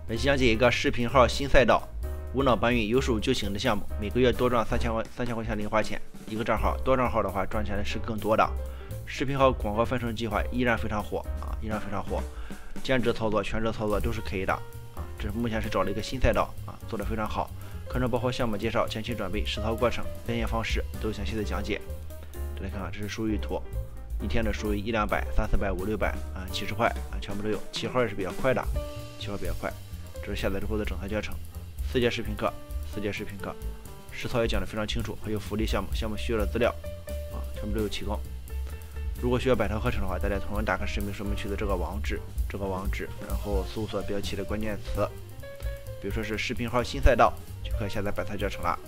本期讲解一个视频号新赛道，无脑搬运有手就行的项目，每个月多赚3000块钱零花钱。一个账号，多账号的话赚钱的是更多的。视频号广告分成计划依然非常火啊，依然非常火。兼职操作、全职操作都是可以的啊。这目前是找了一个新赛道啊，做得非常好。课程包括项目介绍、前期准备、实操过程、变现方式都有详细的讲解。大家看看，这是收益图，一天的收益100-200、300-400、500-600啊，70块啊，全部都有。起号也是比较快的，起号比较快。这是下载之后的整套教程，4节视频课，实操也讲得非常清楚，还有福利项目需要的资料啊，全部都有提供。如果需要摆套课程的话，大家同样打开视频说明区的这个网址，然后搜索标题的关键词，比如说是视频号新赛道，就可以下载摆套教程了。